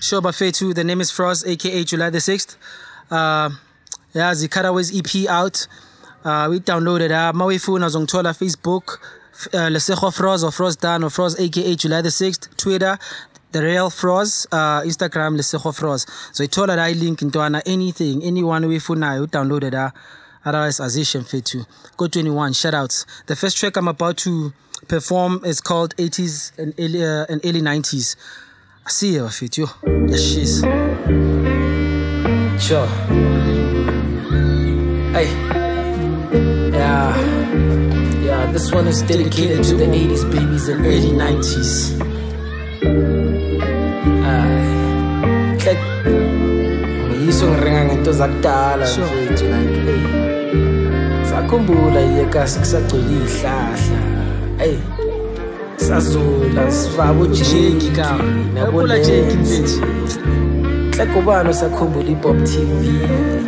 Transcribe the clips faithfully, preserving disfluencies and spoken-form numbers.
Sure, bafethu. The name is Froz, aka July the sixth. Uh, yeah, the Cutaways E P out. Uh, we downloaded uh Mawifuna Zongtola Facebook, uh, Lesejo Froz or Froz Dan or Froz, aka July the sixth. Twitter, The Real Froz. Uh, Instagram, Lesejo Froz. So I told her I link into anything, anyone we funa who downloaded uh, otherwise Azishem Fetu. Go twenty-one, shout outs. The first track I'm about to perform is called eighties and early, uh, and early nineties. I see you, fit you. Yes, she's. Sure. Hey. Yeah. Yeah, this one is dedicated to the eighties babies and early nineties. Ah. Click. Isong ringang into zakdala mfethu like hey. Sakhumbula iyekasi kusagcwele ihlahla. Hey. Sazula sivabo jeki ka. Nabula jeki mfethu. Sekubano sakhumbula iPop T V.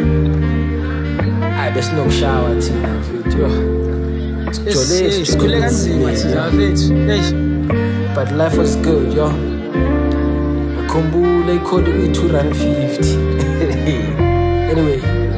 Ay bese nokushawa thina mfethu. Jolese sikhule kanzima thina mfethu. Hey. But life was good, yo. Kumbula ikhodi kwi-two rand fifty. Anyway,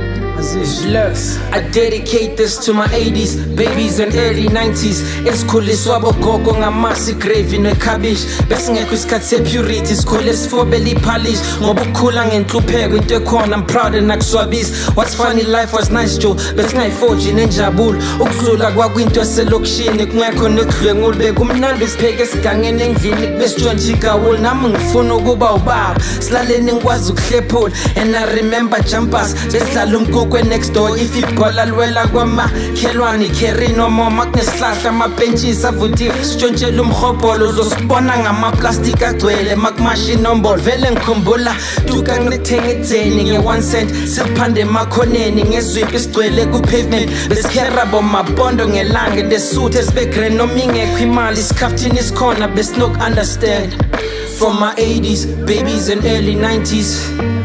looks. I dedicate this to my eighties babies and early nineties. Esikhuliswa bogogo ngamasi gravy necabbage. Bese ngekho isikhathi sepurity sikhule sifobela ipolish. Ngoba ukukhula ngenhlupheko into ekhona I'm proud and nakuswabisa. What's funny, life was nice Joe. Bese ngayifoji nenjabulo. Ukudlula kwakwinto eselokishini kungekho nekudlwengula. Bekumnandi ukupheka esigangeni endlini kubesitshontsha igawula. Nami ngifuna ukuba ubaba. Silaleni ngikwazi ukuhlephula. And I remember jumpers. Besidlala umgugwe next door. If ibhola lwela kwama khelwane carry no more makunesihlahla amabhentshisi avuthiwe. Sitshontshela umhobholo uzosibona ngamaplastic agcwele makumasha inombolo. Vele ngikhumbula duka ngithenga edzeni nge-one cent. Siphande emakhoneni ngezwiphi sigcwele ku-pavement. Besikhera bomabondo ngelanga desuthe sibegrand noma ingekho imali isikhaftini isikhona besinoku-understand. From my eighties babies and early nineties.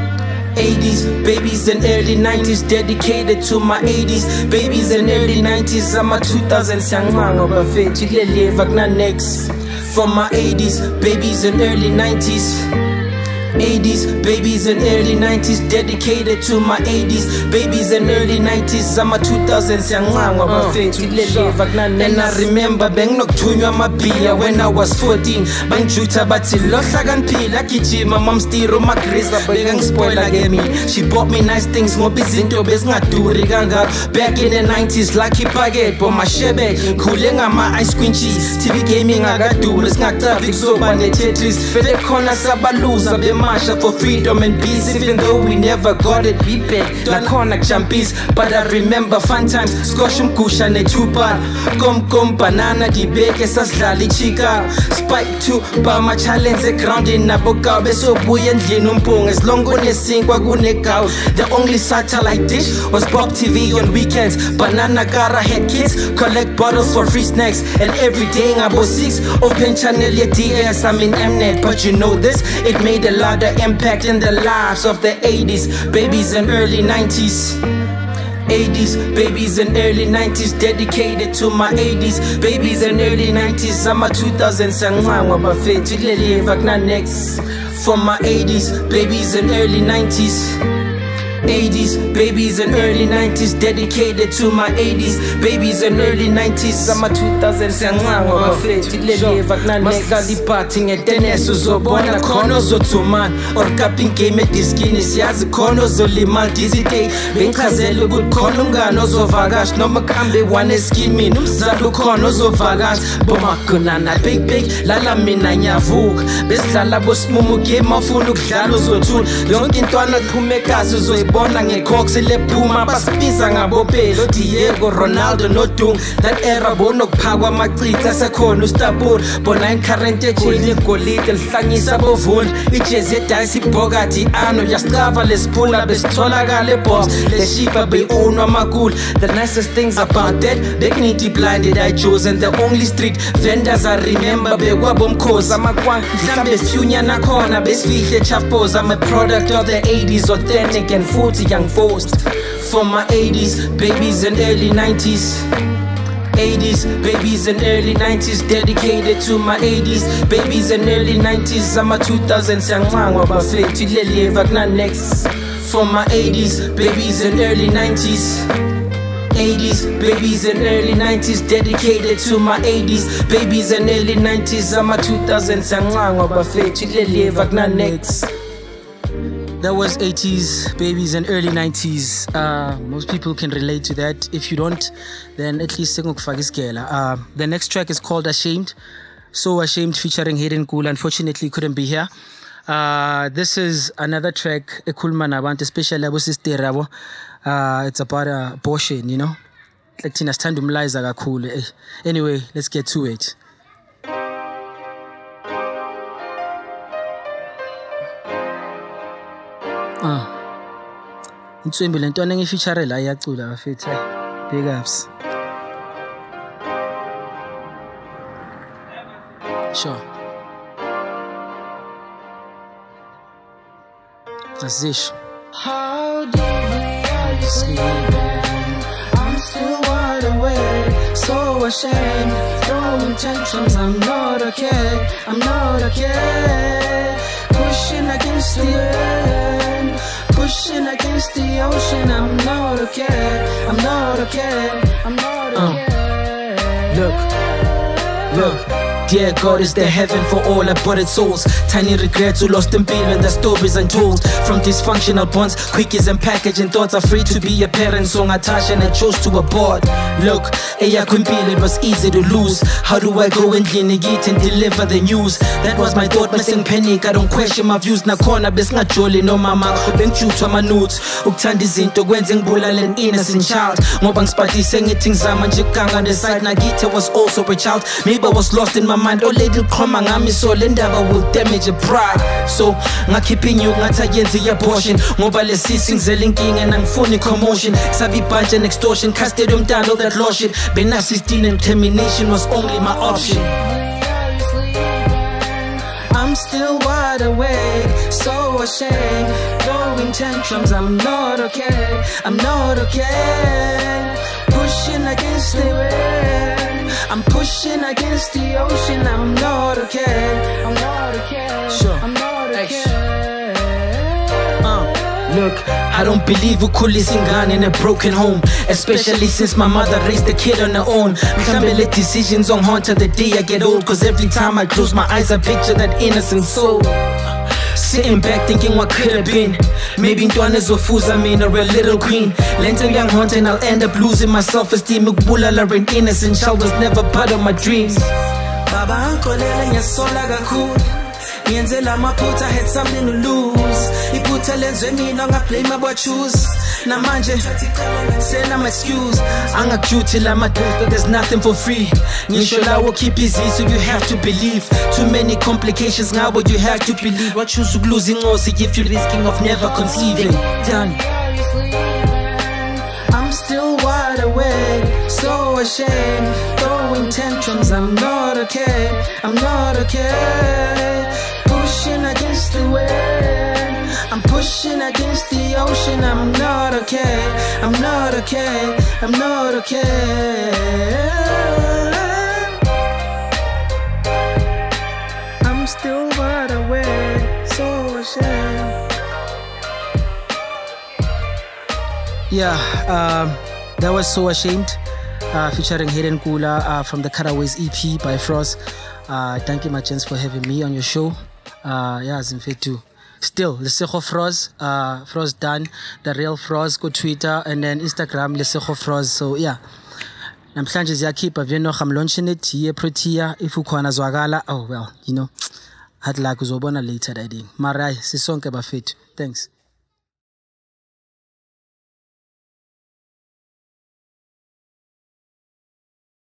eighties babies and early nineties, dedicated to my eighties babies and early nineties. I'm a two thousands sangmango bafethu kuleliva kuna next. From my eighties babies and early nineties. eighties babies and early nineties, dedicated to my eighties babies and early nineties. I'm a two thousands yangqangwa bafethu kuleliva kuna next. And I remember benginokuthunywa amabhiya when I was fourteen. Bangijutha bathi lohlakaniphila gijima mamstiro magrisa bekangispoila ke mina. She bought me nice things ngoba izinto bezingaduri kangako. Back in the nineties lucky packet bomashebe ngikhule ngama ice cream cheese. T V gaming akaduri singacabi kuzoba ne-Tetris. Vele khona sabaluza bemasha for freedom and peace. Even though we never got it, we bet nakhona kujampies. But I remember fun times squash umgusha ne-two-bar. Kom kom banana dibeke sasidlala ichika. Spike two bama challenge egroundini nabokawu besobuya endlini umpunga. As long kunesinkwa kunegawu. The only satellite dish was Bob T V on weekends. Banana Kara had kids collect bottles for free snacks. And every day ngabo six open channel ye D S. I'm in Mnet. But you know this, it made a lot of impact in the lives of the eighties babies and early nineties. eighties babies and early nineties, dedicated to my eighties babies and early nineties. I'm a two thousands sangqangwa bafethu kuleliva kuna next. From my eighties babies and early nineties. eighties babies and early nineties, dedicated to my eighties babies and early nineties. I'm a two thousands yangqangwa bafethu kuleliva kuna next. Masikali party ngetennis uzobona khona uzothumana. Or cupping game ediskini siyazi khona uzolimala. Dizzy day bengichazela ukuthi khona umngane ozovakasha noma kuhambe one eskimini. Umzali ukhona ozovakasha bomagunana big big lala mina ngiyavuka. Besidlala bosimumu game afuna ukudlala uzothula. Yonke intwana kuphume kasi uzoyibona ngecox lephuma. Basibiza ngabopelo Diego Ronaldo nodung. That era bonokuphakwa amacitha sekhona ustabula. Bona incurrent ejini igolide lihlangisa bovundi. Ijezi edayisi ibhokadi ano yasicava lesiphula besitholakala ebox. Leshipa beyownwa amakula. The nicest things about that bekungithi blinded eye Joes. And the only street vendors I remember bekwabomkhosi amakwanga. Mhlambe sifyunyana khona besifihle chapos. I'm a product of the eighties, authentic and futhi young forced. From my eighties babies and early nineties. eighties, babies and early nineties, dedicated to my eighties, babies and early nineties. I'm a two thousands young man, what about fate? Next. For my eighties, babies and early nineties. eighties, babies and early nineties, dedicated to my eighties, babies and early nineties. I'm a two thousands young man, what about fate? Next. That was eighties, babies and early nineties. Uh, most people can relate to that. If you don't, then at least uh, the next track is called Ashamed. So Ashamed featuring Hayden Kula. Unfortunately, couldn't be here. Uh, this is another track, Ekulman Abantu, especially Abu Sister Rabo. Uh, it's about uh, abortion, you know. Anyway, let's get to it. Ah, it's Wembley. And turning if you feature la yacula fit. Big ups. Sure. That's it. How deeply are you sleeping? I'm still wide awake, so ashamed. Throwing tantrums, I'm not okay. I'm not okay. Pushing against the wind, pushing against the ocean. I'm not okay. I'm not okay. I'm not okay. Uh, look, look. Dear God, is there heaven for all aborted souls? Tiny regrets who lost in pain when their stories untold. From dysfunctional bonds, quickies and packaging thoughts are free to be a parent. So I touched and I chose to abort. Look, it was easy to lose. How do I go and it and deliver the news? That was my thought, missing panic. I don't question my views. Na corner, best not jolly, no mama. Beng true to my notes. Uktandi zinto, gwenzing bulal an innocent child. Mobang spati saying it things I'm on Jikanga. The side Nagita was also a child. Maybe I was lost in my mind. Oh, little crumb, I'm so lendaba will damage your pride. So, I'm keeping you, I'm the abortion. Mobile ceasing, linking, and I'm phony commotion. Sabi bunch and extortion, casted them down, all that lotion. Ben assisting and termination was only my option. I'm still wide awake, so ashamed. Throwing tantrums, I'm not okay. I'm not okay. Pushing against the wind, I'm pushing against the ocean. I'm not okay. I'm not okay. Sure. I'm not okay. Uh, look, I don't believe we could listen gun in a broken home, especially since my mother raised the kid on her own. We can't let decisions on haunted the day I get old, cause every time I close my eyes I picture that innocent soul. Sitting back thinking what could have been. Maybe Ntwana Zofuza mean a real little queen. Lenten young haunted and I'll end up losing my self-esteem. Ukbulala an innocent child was never part of my dreams. Baba ankolele nyasola gakhulu. Ngiyenzela amaphutha, I had something to lose. Iphutha lenzwe mina ngablame abachuse. Namanje send I'm excuse. Angakjuthi la madoda, there's nothing for free. Ngisho lawo keep easy, so you have to believe. Too many complications now, but you have to believe. What choose losing ngozi if you're risking of never conceiving. Done. I'm still wide awake, so ashamed. Throwing tantrums, I'm not okay. I'm not okay. Pushing against the wind, I'm pushing against the ocean. I'm not okay. I'm not okay. I'm not okay. I'm still wide awake, so ashamed. Yeah, um, that was So Ashamed, uh, featuring Hayden Kula uh, from the Cutaways E P by Frost. Uh, thank you, my chance, for having me on your show. Uh, yeah, Zimfetu. Still, Lesego Frost, uh, Frost done, the real Frost, go Twitter and then Instagram, Lesego Frost. So yeah, namhlanje ziyakhipha vele noch I'm launching it here Protea. If ukhona zwakala, oh well, you know, hard luck uzobona later that day. Marai, sisonke bafethu. Thanks.